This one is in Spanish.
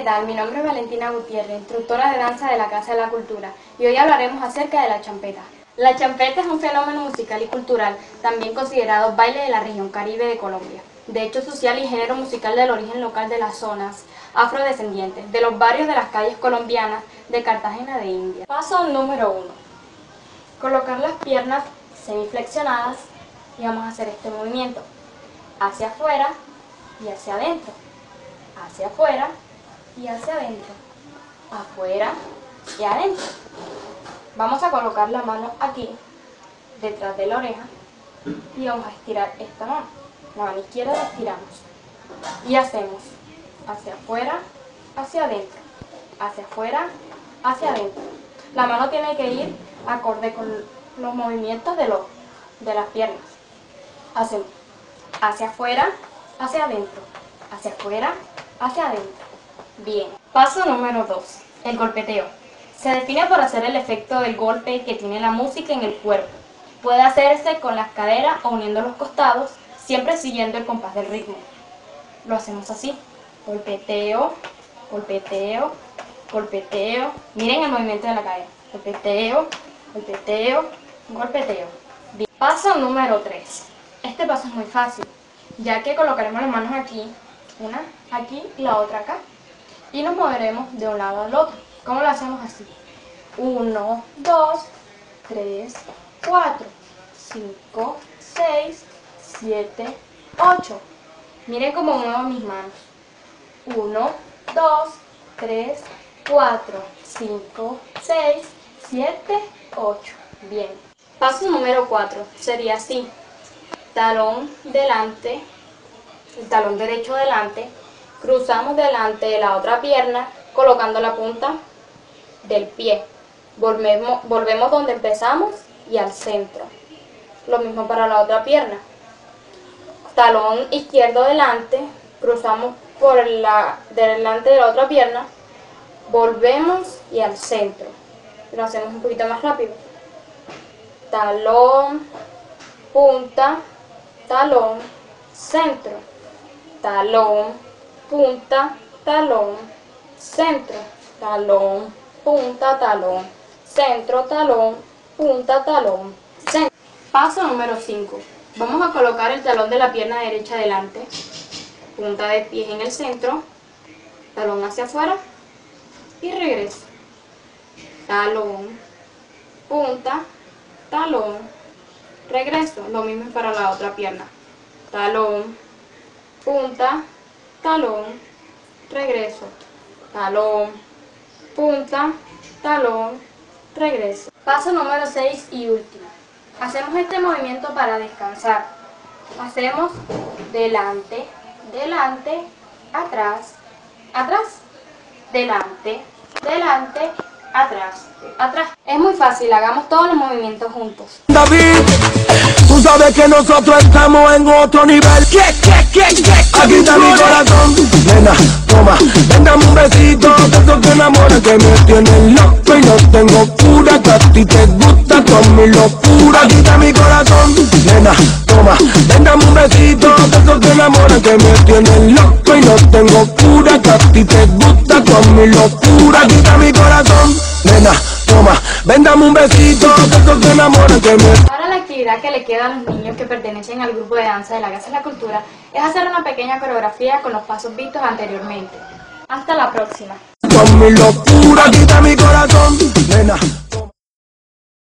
tal? Mi nombre es Valentina Gutiérrez, instructora de danza de la Casa de la Cultura, y hoy hablaremos acerca de la champeta. La champeta es un fenómeno musical y cultural, también considerado baile de la región Caribe de Colombia, de hecho social y género musical del origen local de las zonas afrodescendientes, de los barrios de las calles colombianas de Cartagena de India. Paso número 1. Colocar las piernas semiflexionadas y vamos a hacer este movimiento hacia afuera y hacia adentro, hacia afuera y hacia adentro, afuera y adentro. Vamos a colocar la mano aquí, detrás de la oreja, y vamos a estirar esta mano. La mano izquierda la estiramos y hacemos hacia afuera, hacia adentro, hacia afuera, hacia adentro. La mano tiene que ir acorde con los movimientos de las piernas. Hacemos hacia afuera, hacia adentro, hacia afuera, hacia adentro. Bien. Paso número 2. El golpeteo. Se define por hacer el efecto del golpe que tiene la música en el cuerpo. Puede hacerse con las caderas o uniendo los costados, siempre siguiendo el compás del ritmo. Lo hacemos así. Golpeteo, golpeteo, golpeteo. Miren el movimiento de la cadera. Golpeteo, golpeteo, golpeteo. Bien. Paso número 3. Este paso es muy fácil, ya que colocaremos las manos aquí, una aquí y la otra acá, y nos moveremos de un lado al otro. ¿Cómo lo hacemos así? 1, 2, 3, 4, 5, 6, 7, 8. Miren cómo muevo mis manos. 1, 2, 3, 4, 5, 6, 7, 8. Bien. Paso número 4 sería así. Talón delante, el talón derecho delante, cruzamos delante de la otra pierna colocando la punta del pie. Volvemos donde empezamos y al centro. Lo mismo para la otra pierna. Talón izquierdo delante, cruzamos por delante de la otra pierna, volvemos y al centro. Lo hacemos un poquito más rápido. Talón, punta, talón, centro, talón, punta, talón, centro, talón, punta, talón, centro, talón, punta, talón, centro. Paso número 5. Vamos a colocar el talón de la pierna derecha delante, punta de pie en el centro, talón hacia afuera y regreso. Talón, punta, talón, regreso. Lo mismo para la otra pierna. Talón, punta, talón, regreso. Talón, punta, talón, regreso. Paso número 6 y último. Hacemos este movimiento para descansar. Hacemos delante, delante, atrás, atrás, delante, delante, atrás, atrás. Es muy fácil, hagamos todos los movimientos juntos. David, tú sabes que nosotros estamos en otro nivel. Aquí está mi corazón, nena, toma, ven dame un besito, que eso te enamora, que me tienes loco y no tengo cura, que a ti te gusta con mi locura. Aquí está mi corazón, nena, toma, ven dame un besito, que eso te enamora, que me tienes loco y no tengo cura, que a ti te gusta con mi locura. Aquí está mi corazón, nena, toma, ven dame un besito, que eso te enamora, que me... Ahora la actividad que le queda a los niños que pertenecen al grupo de danza de la Casa de la Cultura es hacer una pequeña coreografía con los pasos vistos anteriormente. Hasta la próxima. Con mi locura, quita mi